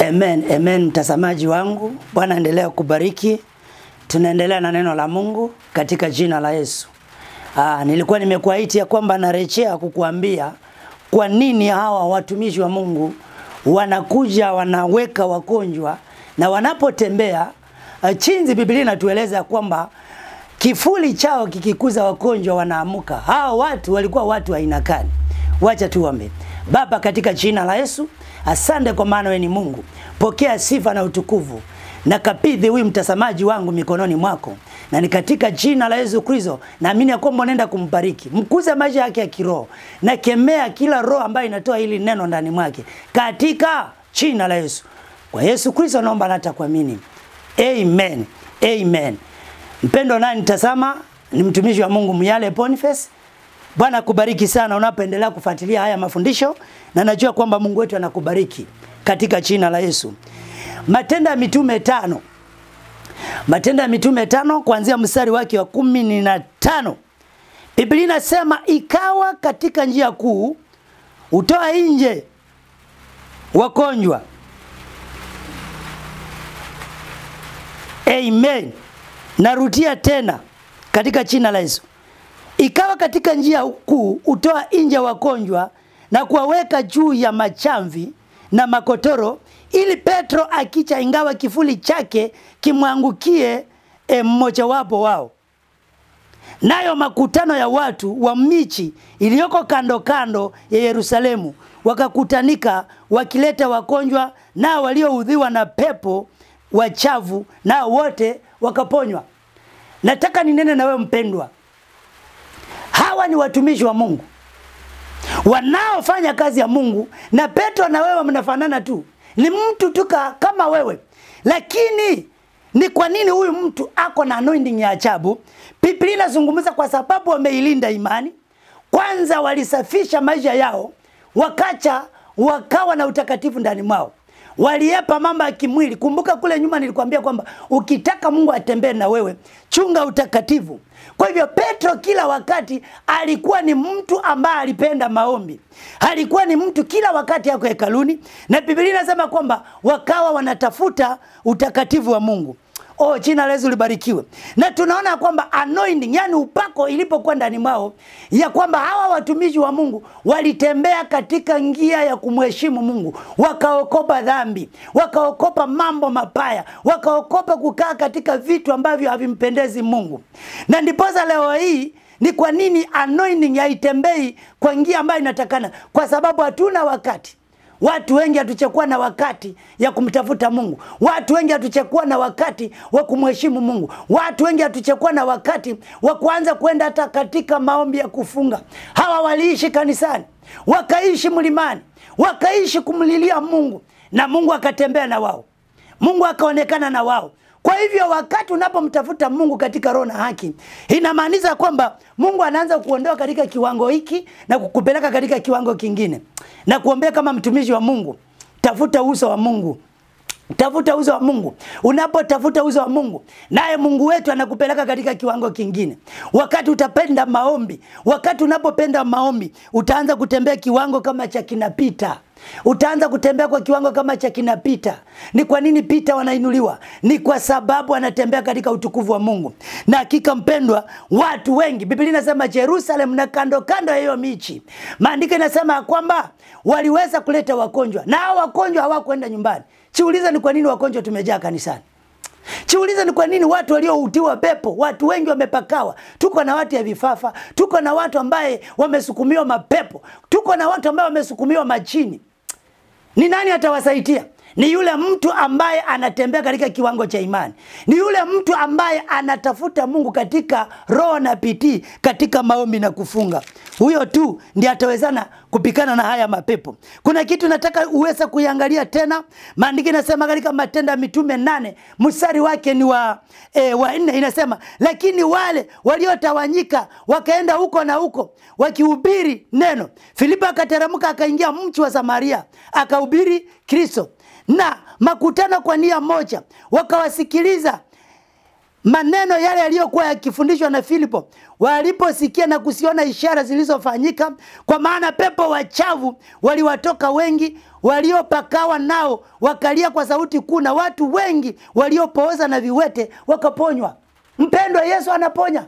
Amen, amen mtazamaji wangu. Bwana endelea kubariki. Tunaendelea na neno la Mungu katika jina la Yesu. Nilikuwa nimekuahidi ya kwamba narejea kukuambia kwa nini hawa watumishi wa Mungu wanakuja wanaweka wagonjwa na wanapotembea chinzi. Biblia inatueleza kwamba kifuli chao kikikuza wagonjwa wanaamuka. Hawa watu walikuwa watu wa aina gani? Wacha tuombe. Baba, katika jina la Yesu, asante kwa maana wewe ni Mungu. Pokea sifa na utukufu. Na kapidhi huyu mtazamaji wangu mikononi mwako. Na ni katika jina la Yesu Kristo naamini ya kwamba unaenda kumbariki. Mkuze maisha yake ya kiroho. Na kemea kila roho ambayo inatoa hili neno ndani mwake. Katika jina la Yesu. Kwa Yesu Kristo naomba na nitakuamini. Amen. Amen. Mpendo nani tazama ni mtumishi wa Mungu Myale Boniface. Bwana kubariki sana unapoendelea kufuatilia haya mafundisho, na najua kwamba Mungu wetu anakubariki katika jina la Yesu. Matendo ya Mitume 5. Matendo ya Mitume 5 kuanzia mstari wake wa 15. Biblia inasema ikawa katika njia kuu utoa nje wagonjwa. Amen. Narudia tena katika jina la Yesu. Ikawa katika njia kuu utoa nje wagonjwa na kuwaweka juu ya machamvi na makotoro, ili Petro akicha ingawa kifuli chake kimwangukie mmoja wapo wao. Nayo makutano ya watu wa miji iliyoko kando kando ya Yerusalemu wakakutanika wakileta wagonjwa na walioudhiwa na pepo wachafu, na wote wakaponywa. Nataka ninene na wewe mpendwa. Hawa ni watumishi wa Mungu wanaofanya kazi ya Mungu, na Petro na wewe mnafanana tu. Ni mtu tuka kama wewe. Lakini ni kwa nini huyu mtu ako na anointing ya ajabu? Biblia inazungumza kwa sababu wameilinda imani. Kwanza walisafisha maisha yao, wakawa na utakatifu ndani mwao. Waliepa mambo ya kimwili. Kumbuka kule nyuma nilikwambia kwamba ukitaka Mungu atembee na wewe, chunga utakatifu. Kwa hivyo Petro kila wakati alikuwa ni mtu ambaye alipenda maombi. Alikuwa ni mtu kila wakati yako hekaluni, na Biblia inasema kwamba wakawa wanatafuta utakatifu wa Mungu. Jina la Yesu libarikiwe. Na tunaona kwamba anointing, yani upako ilipokuwa ndani mwao, ya kwamba hawa watumishi wa Mungu walitembea katika njia ya kumheshimu Mungu. Wakaokopa dhambi, wakaokopa mambo mabaya, wakaokopa kukaa katika vitu ambavyo havimpendezi Mungu. Na ndiposa leo hii ni kwa nini anointing haitembei kwa njia ambayo inatakana? Kwa sababu hatuna wakati. Watu wengi hatuchukua na wakati ya kumtafuta Mungu. Watu wengi hatuchukua na wakati wa kumheshimu Mungu. Watu wengi hatuchukua na wakati wa kuanza kwenda hata katika maombi ya kufunga. Hawa waliishi kanisani, wakaishi mlimani, wakaishi kumlilia Mungu, na Mungu akatembea na wao. Mungu akaonekana na wao. Kwa hivyo wakati unapomtafuta Mungu katika roho na haki, inamaanisha kwamba Mungu anaanza kuondoa katika kiwango hiki na kukupeleka katika kiwango kingine. Na kuombea kama mtumishi wa Mungu, tafuta uso wa Mungu. Tafuta uso wa Mungu. Unapotafuta uso wa Mungu, naye Mungu wetu anakupeleka katika kiwango kingine. Wakati utapenda maombi, wakati unapopenda maombi, utaanza kutembea kiwango kama cha kina Pita. Utaanza kutembea kwa kiwango kama cha kina Pita. Ni kwa nini Pita wanainuliwa? Ni kwa sababu anatembea katika utukufu wa Mungu. Na hakika mpendwa, watu wengi, Biblia inasema Jerusalem na kando kando ya hiyo miji, maandiko inasema kwamba waliweza kuleta wagonjwa, na hao wagonjwa hawakwenda nyumbani. Chiuliza ni kwa nini wagonjwa tumejaa kanisani? Chiuliza ni kwa nini watu walioutiwa pepo, watu wengi wamepakawa. Tuko na watu ya vifafa, tuko na watu ambaye wamesukumiwa mapepo, tuko na watu ambaye wamesukumiwa majini. Ni nani atawasaidia? Ni yule mtu ambaye anatembea katika kiwango cha imani. Ni yule mtu ambaye anatafuta Mungu katika roho na bidii, katika maombi na kufunga. Huyo tu ndiye atawezana kupikana na haya mapepo. Kuna kitu nataka uweze kuiangalia tena. Maandiko inasema katika Matendo ya Mitume 8 mstari wake ni wa 4, inasema lakini wale waliotawanyika wakaenda huko na huko wakihubiri neno. Filipo akateremka akaingia mji wa Samaria akahubiri Kristo, na makutano kwa nia moja wakawasikiliza. maneno yale yaliyokuwa yakifundishwa na Filipo waliposikia na kusiona ishara zilizofanyika, kwa maana pepo wachafu waliwatoka wengi, waliopakawa nao wakalia kwa sauti kuu, na watu wengi waliopooza na viwete wakaponywa. Mpendwa, Yesu anaponya.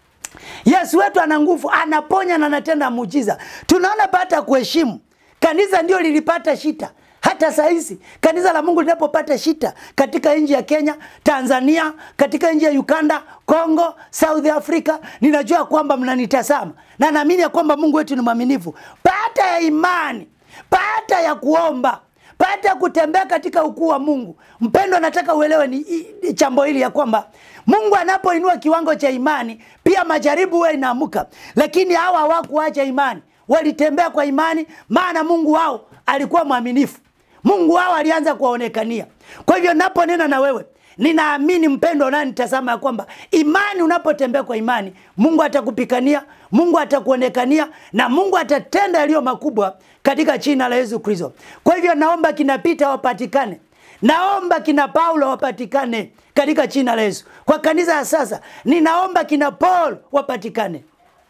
Yesu wetu ana nguvu, anaponya na anatenda muujiza. Tunaona pata kuheshimu. Kanisa ndio lilipata shida. Hata saizi kanisa la Mungu linapopata shida katika nchi ya Kenya, Tanzania, katika nchi ya Uganda, Kongo, South Africa, ninajua kwamba mnanitazama na naamini ya kwamba Mungu wetu ni mwaminifu. Pata ya imani, pata ya kuomba, pata kutembea katika ukuu wa Mungu. Mpendwa, nataka uelewe ni jambo hili ya kwamba Mungu anapoinua kiwango cha imani, pia majaribu huwa inaamuka. Lakini hawa hawakuacha imani, walitembea kwa imani, maana Mungu wao alikuwa mwaminifu. Mungu wao alianza kuonekania. Kwa hivyo naponena na wewe, ninaamini mpendwa unanitazama ya kwamba imani, unapotembea kwa imani, Mungu atakupikania, Mungu atakuonekania, na Mungu atatenda yaliyo makubwa katika jina la Yesu Kristo. Kwa hivyo naomba kina Peter wapatikane. Naomba kina Paulo wapatikane katika jina la Yesu. Kwa kanisa ya sasa, ninaomba kina Paul wapatikane.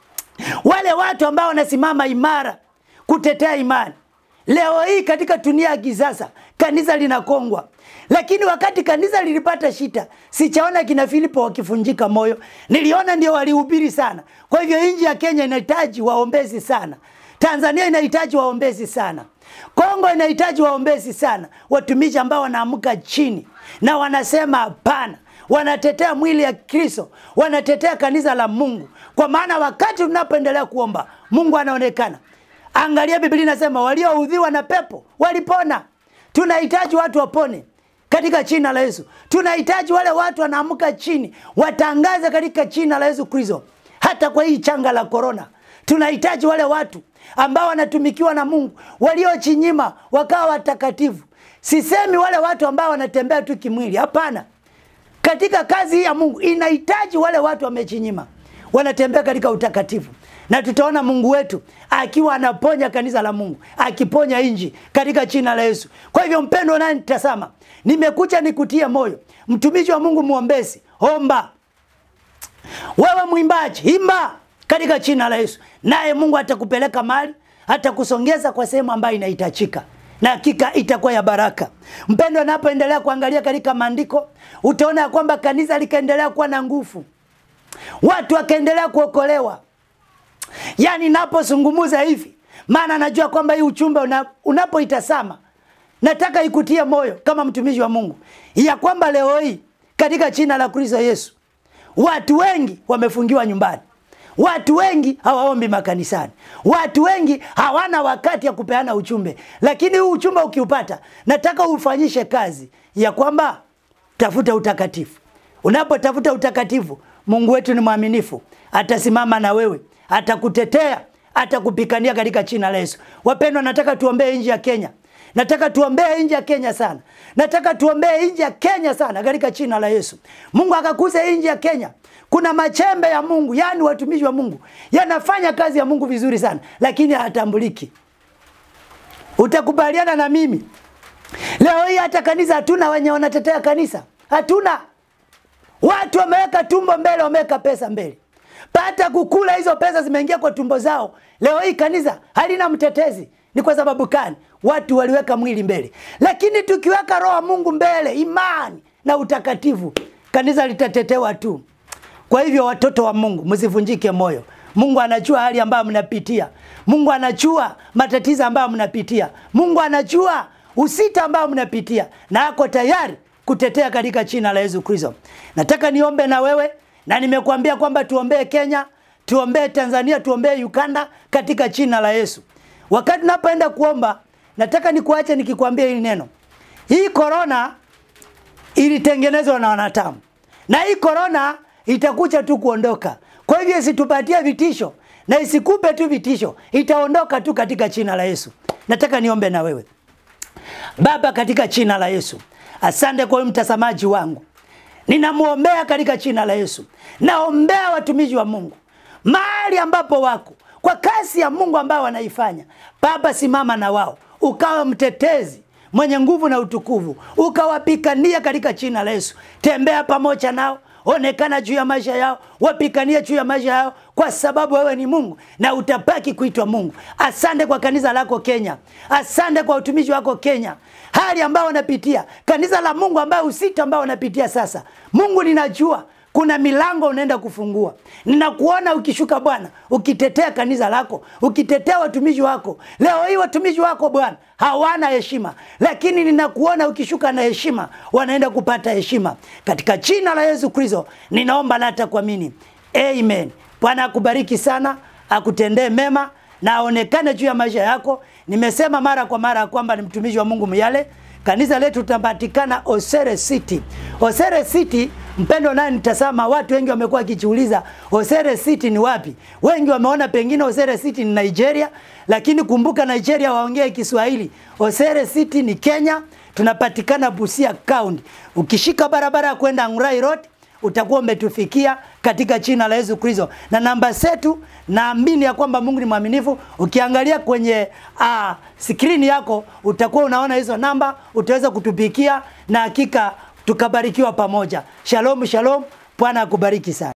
Wale watu ambao wanasimama imara kutetea imani. Leo hii katika dunia ya kisasa kanisa linakongwa. Lakini wakati kanisa lilipata shida, sichaona kina Filipo wakifunjika moyo. Niliona ndio walihubiri sana. Kwa hivyo nchi ya Kenya inahitaji waombezi sana. Tanzania inahitaji waombezi sana. Kongo inahitaji waombezi sana. Watumishi ambao wanaamka chini na wanasema hapana. Wanatetea mwili ya Kristo, wanatetea kanisa la Mungu. Kwa maana wakati tunapoendelea kuomba, Mungu anaonekana. Angalia, Biblia inasema walioudhiwa na pepo walipona. Tunahitaji watu wapone katika jina la Yesu. Tunahitaji wale watu wanaamka chini watangaze katika jina la Yesu Kristo. Hata kwa hii changa la corona, tunahitaji wale watu ambao wanatumikiwa na Mungu, waliochinyima wakawa watakatifu. Sisemi wale watu ambao wanatembea tu kimwili, hapana. Katika kazi hii ya Mungu inahitaji wale watu wamechinyima, wanatembea katika utakatifu. Na tutaona Mungu wetu akiwa anaponya kanisa la Mungu, akiponya nchi katika jina la Yesu. Kwa hivyo mpendwa unanitazama, nimekuja nikutie moyo. Mtumishi wa Mungu muombezi, omba. Wewe mwimbaji, imba katika jina la Yesu. Naye Mungu atakupeleka mahali, atakusongeza kwa sehemu ambayo inahitajika. Na hakika itakuwa ya baraka. Mpendwa, unapoendelea kuangalia katika maandiko, utaona kwamba kanisa likaendelea kuwa na nguvu. Watu wakaendelea kuokolewa. Yani napozungumza hivi, maana najua kwamba hii uchumbe unapoitazama, nataka ikutie moyo kama mtumishi wa Mungu, ya kwamba leo hii katika jina la Kristo Yesu, watu wengi wamefungiwa nyumbani. Watu wengi hawaombi makanisani. Watu wengi hawana wakati ya kupeana uchumbe. Lakini huu uchumbe ukiupata, nataka ufanyishe kazi ya kwamba tafuta utakatifu. Unapotafuta utakatifu, Mungu wetu ni mwaminifu. Atasimama na wewe, atakutetea, atakupikania katika jina la Yesu. Wapendwa, nataka tuombee nchi ya Kenya. Nataka tuombee nchi ya Kenya sana. Nataka tuombee nchi ya Kenya sana katika jina la Yesu. Mungu akakuze nchi ya Kenya. Kuna machembe ya Mungu, yani watumishi wa Mungu, yanafanya kazi ya Mungu vizuri sana, lakini hatambuliki. Utakubaliana na mimi? Leo hii hata kanisa hatuna wenye wanatetea kanisa. Hatuna. Watu wameweka tumbo mbele, wameweka pesa mbele. Pata kukula hizo pesa zimeingia kwa tumbo zao. Leo hii kanisa halina mtetezi. Ni kwa sababu gani? Watu waliweka mwili mbele. Lakini tukiweka roho Mungu mbele, imani na utakatifu, kanisa litatetewa tu. Kwa hivyo watoto wa Mungu, msivunjike moyo. Mungu anajua hali ambayo mnapitia. Mungu anajua matatizo ambayo mnapitia. Mungu anajua usita ambao mnapitia, na ako tayari kutetea katika jina la Yesu Kristo. Nataka niombe na wewe, na nimekuambia kwamba tuombee Kenya, tuombee Tanzania, tuombee Uganda katika jina la Yesu. Wakati napoenda kuomba, nataka nikuache nikikwambia hili neno. Hii corona ilitengenezwa na wanadamu. Na hii corona itakuja tu kuondoka. Kwa hivyo isitupatie vitisho na isikupe tu vitisho. Itaondoka tu katika jina la Yesu. Nataka niombe na wewe. Baba, katika jina la Yesu, asante kwa mtazamaji wangu. Ninamuombea katika jina la Yesu. Naombea watumishi wa Mungu mahali ambapo wako, kwa kazi ya Mungu ambayo wanaifanya. Baba, simama na wao, ukawa mtetezi mwenye nguvu na utukufu, ukawapikania katika jina la Yesu. Tembea pamoja nao, onekana juu ya maisha yao, wapikania juu ya maisha yao, kwa sababu wewe ni Mungu na utapaki kuitwa Mungu. Asante kwa kanisa lako Kenya. Asante kwa utumishi wako Kenya. Hali ambao wanapitia, kanisa la Mungu ambao usita ambao wanapitia sasa. Mungu, ninajua kuna milango unaenda kufungua. Ninakuona ukishuka Bwana, ukitetea kanisa lako, ukitetea watumishi wako. Leo hii watumishi wako Bwana hawana heshima, lakini ninakuona ukishuka na heshima, wanaenda kupata heshima. Katika jina la Yesu Kristo ninaomba na hata kuamini. Amen. Bwana akubariki sana, akutendee mema na aonekane juu ya maisha yako. Nimesema mara kwa mara kwamba ni mtumishi wa Mungu Muyale. Kanisa letu tutapatikana Osere City. Osere City, mpendo naye nitasema watu wengi wamekuwa kijiuliza Osere City ni wapi? Wengi wameona pengine Osere City ni Nigeria, lakini kumbuka Nigeria waongea Kiswahili. Osere City ni Kenya, tunapatikana Busia County. Ukishika barabara kwenda Ngurai Road, utakuwa umetufikia katika jina la Yesu Kristo. Na namba zetu, naamini ya kwamba Mungu ni mwaminifu. Ukiangalia kwenye screen yako utakuwa unaona hizo namba, utaweza kutupikia na hakika tukabarikiwa pamoja. Shalom, shalom. Bwana akubariki sana.